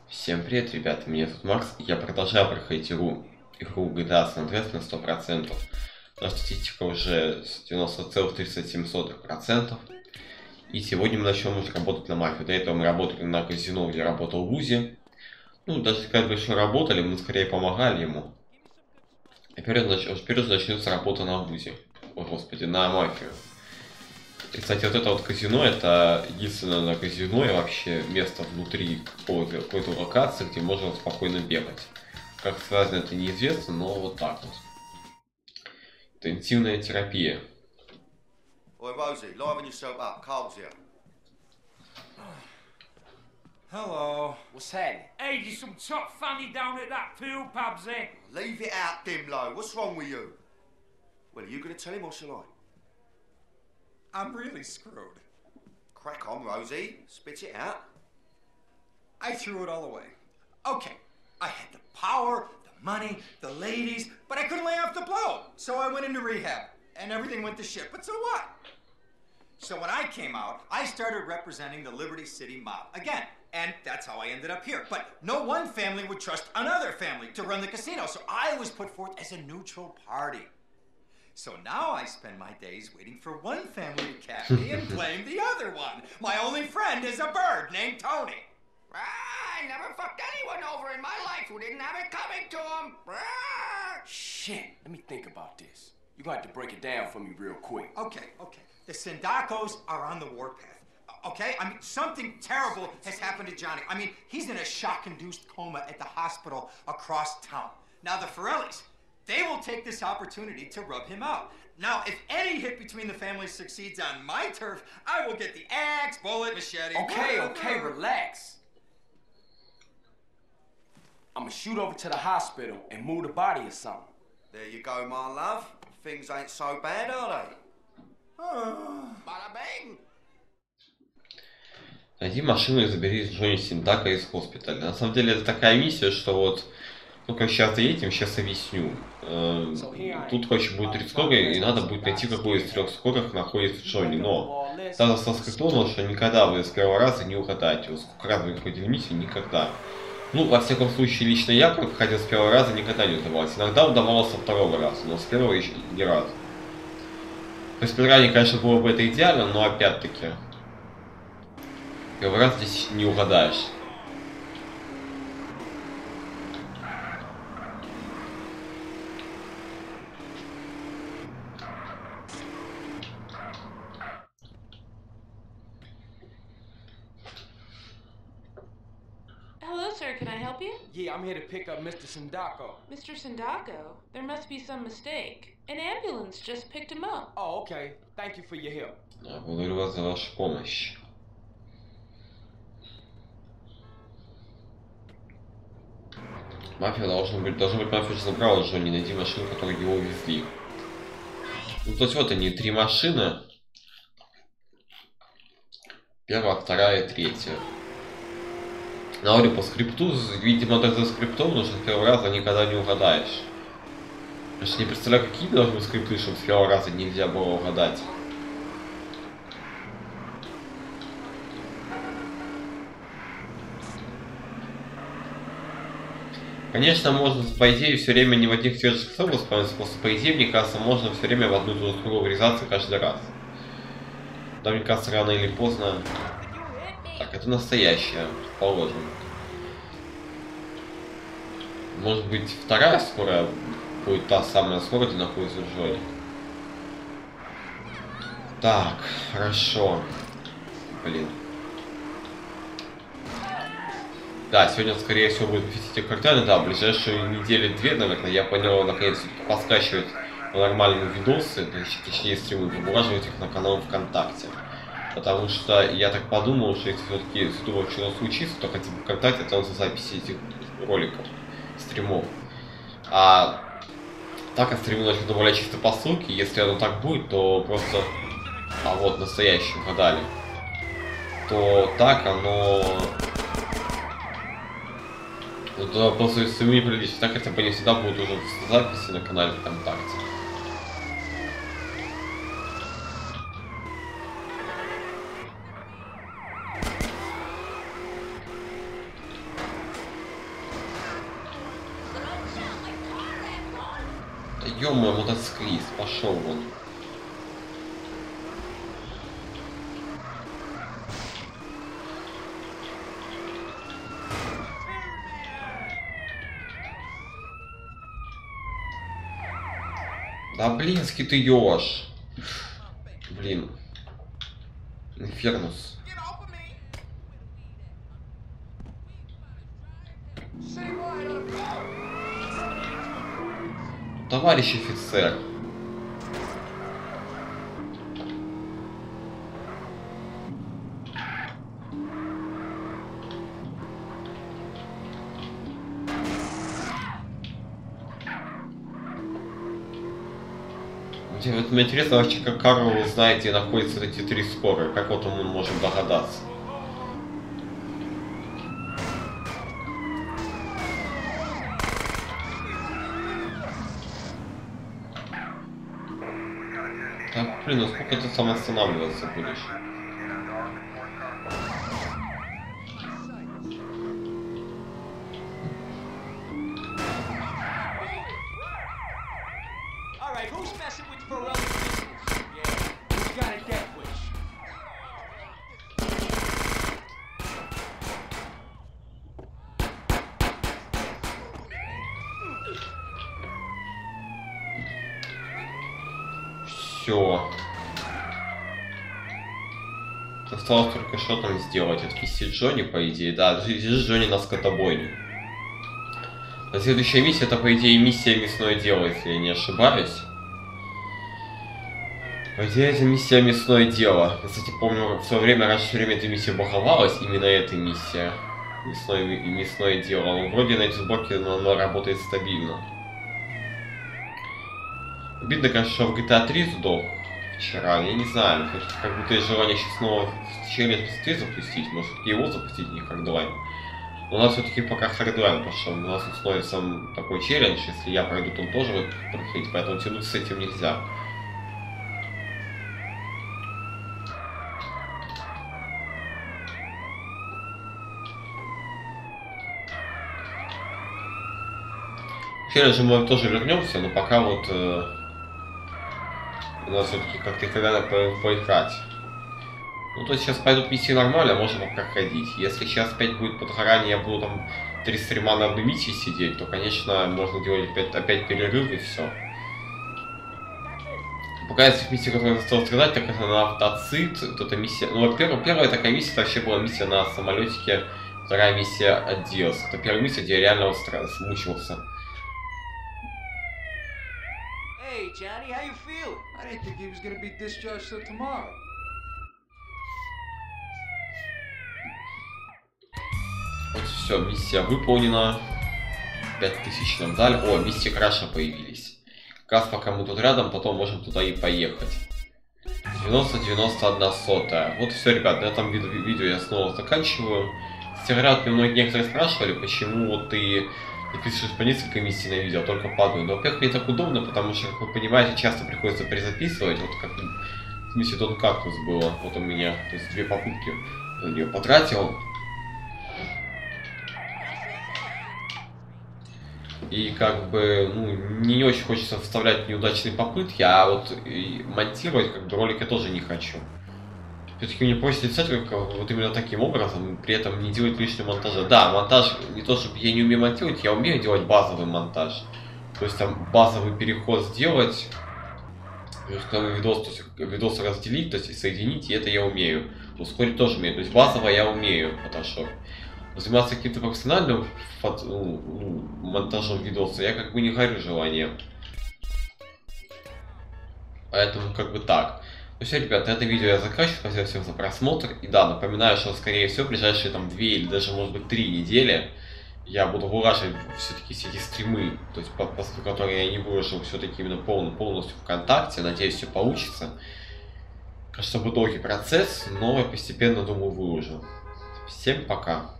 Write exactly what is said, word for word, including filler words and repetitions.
Всем привет, ребята, меня зовут Макс, и я продолжаю проходить игру, игру джи ти эй San Andreas на сто процентов. Но статистика уже с девяноста целых тридцать семь сотых процента. И сегодня мы начнем уже работать на мафию. До этого мы работали на казино, где работал Лузи. Ну, даже как бы еще работали, мы скорее помогали ему. И теперь, теперь уже начнется работа на Лузи. О, господи, на мафию. И, кстати, вот это вот казино, это единственное казино и вообще место внутри какой-то какой локации, где можно спокойно бегать. Как связано, это неизвестно, но вот так вот. Интенсивная терапия. Oi, Rosie, liven yourself up. Carl's here. Hello. What's happening? Hey, there's some top fanny down at that pool, Pabsy. Leave it out, Dimlo. What's wrong with you? Well, are you going to tell him or shall I? I'm really screwed. Crack on, Rosie. Spit it out. I threw it all away. Okay, I had the power, the money, the ladies, but I couldn't lay off the blow. So I went into rehab, and everything went to shit. But so what? So when I came out, I started representing the Liberty City mob again. And that's how I ended up here. But no one family would trust another family to run the casino, so I was put forth as a neutral party. So now I spend my days waiting for one family to catch me and blame the other one. My only friend is a bird named Tony. I never fucked anyone over in my life who didn't have it coming to them. Shit, let me think about this. You're gonna have to break it down for me real quick. Okay, okay. The Sindacos are on the warpath. Okay? I mean, something terrible has happened to Johnny. I mean, he's in a shock-induced coma at the hospital across town. Now, the Forellis, they will take this opportunity to rub him out. Now, if any hit between the families succeeds on my turf, I will get the axe, bullet, machete. Okay, okay, relax. I'm gonna shoot over to the hospital and move the body or something. There you go, my love. Things ain't so bad, are they? Bada bing. Найди машину и забери Джонни Синдака из госпиталя. На самом деле это такая миссия, что вот... Ну, как сейчас едем, сейчас объясню. Э, тут, короче, будет три скорых, и надо будет найти, какой из трех скорых находится Джонни. Но там соскриптовано, что никогда вы с первого раза не угадаете. Вот сколько раз вы проходили миссию, никогда. Ну, во всяком случае, лично я, как ходил с первого раза, никогда не удавалось. Иногда удавалось со второго раза, но с первого еще ни разу. То есть, при ранее, конечно, было бы это идеально, но опять-таки... Первый раз здесь не угадаешь. Hello, sir. Can I help you? Yeah, I'm here to pick up Mister Sindacco. Mister Sindacco? There must be some mistake. An ambulance just picked him up. Oh, okay. Thank you for your help. Благодарю вас за вашу помощь. Мафия должна быть, должна быть мафия уже забрала Джонни, найди машину, которую его увезли. Ну, то есть вот они, три машины. Первая, вторая и третья. На говорю, по скрипту, видимо, так за скриптом, потому что с первого раза никогда не угадаешь. Я же не представляю, какие должны быть скрипты, чтобы с первого раза нельзя было угадать. Конечно, можно, по идее, все время не в одних и тех же часах воспользоваться, просто по идее, мне кажется, можно все время в одну и ту же структуру врезаться каждый раз. Да, мне кажется, рано или поздно... Так, это настоящее, положим. Может быть, вторая скорая будет та самая скорая, где находится Джонни. Так, хорошо. Блин. Да, сегодня, скорее всего, будет висеть картины. Да, в ближайшие недели две, наверное, я понял, наконец, поскачивать нормальные видосы, точнее, стримы, выбураживать их на канал ВКонтакте. Потому что я так подумал, что если все-таки с ютубом что-то случится, то хотя бы ВКонтакте останутся записи этих роликов, стримов. А так как стримы начнут добавлять чисто по ссылке, если оно так будет, то просто... А вот, настоящий угадали. То так оно... Это просто если вы не прилично, так хотя бы не всегда будут уже записи на канале ВКонтакте. Ё-моё, мотоциклист, пошел вон. Да блинский ты ёж. Блин. Инфернус. Товарищ офицер. Вот мне интересно вообще, как Карл знает, где находятся эти три споры. Как вот он может догадаться? Так, блин, ну сколько ты сам останавливаться будешь? Все. Осталось только что там сделать. Отвести Джонни, по идее. Да, отвези Джонни на скотобойню. А следующая миссия, это, по идее, миссия мясное дело, если я не ошибаюсь. По идее, это миссия мясное дело. Я, кстати, помню, в свое время, раньше все время эта миссия баговалась. Именно эта миссия. Мясное, мясное дело. Но вроде на эти сборки она, она работает стабильно. Обидно, конечно, что в джи ти эй три сдох вчера, я не знаю, как будто есть желание сейчас снова челлендж быстрее запустить, может его запустить, не хардлайн. Но у нас все-таки пока хардлайн пошел, у нас установится такой челлендж, если я пройду, то он тоже будет проходить, поэтому тянуть с этим нельзя. К челленджу мы тоже вернемся, но пока вот э, у нас все-таки как-то их надо по поиграть. Ну, то есть сейчас пойдут миссии нормально, можно проходить. Если сейчас опять будет подгорание, я буду там три стрима на одной миссии сидеть, то, конечно, можно делать опять, опять перерыв и все. Пока из этих миссий, которые я стал страдать, так это на автоцит, вот эта миссия. Ну, первая, первая такая миссия, это вообще была миссия на самолетике, вторая миссия Адиос. Это первая миссия, где я реально вот смучился. Hey, Johnny, how you feeling? I didn't think he was gonna be discharged till tomorrow. Вот все, миссия выполнена. пять тысяч нам дали. О, миссии краша появились. Как раз пока мы тут рядом, потом можем туда и поехать. девяносто девяносто одна сотая. Вот все, ребят, на этом видео, видео я снова заканчиваю. Стирают мне многие некоторые спрашивали, почему вот ты записываешь по несколько миссий на видео, только по одной. Но, во-первых, мне так удобно, потому что, как вы понимаете, часто приходится перезаписывать. Вот как в миссии Дон Кактус было. Вот у меня, то есть две попытки на нее потратил. И как бы, ну, не очень хочется вставлять неудачные попытки, а вот и монтировать как бы ролик я тоже не хочу. Все-таки мне проще писать как вот именно таким образом, при этом не делать лишнего монтажа. Да, монтаж, не то чтобы я не умею монтировать, я умею делать базовый монтаж. То есть там базовый переход сделать, видос, то есть видос разделить, то есть соединить, и это я умею. Ускорить тоже умею, то есть базово я умею Photoshop. Заниматься каким-то профессиональным фото, ну, монтажом видоса я как бы не горю желанием. Поэтому как бы так. Ну все, ребята, это видео я заканчиваю. Спасибо всем за просмотр. И да, напоминаю, что скорее всего в ближайшие там две или даже может быть три недели я буду вылаживать все-таки все эти стримы, то есть по посту, которые я не выложил все-таки именно полный, полностью ВКонтакте. Надеюсь, все получится. Кажется, будет долгий процесс, но я постепенно, думаю, выложу. Всем пока.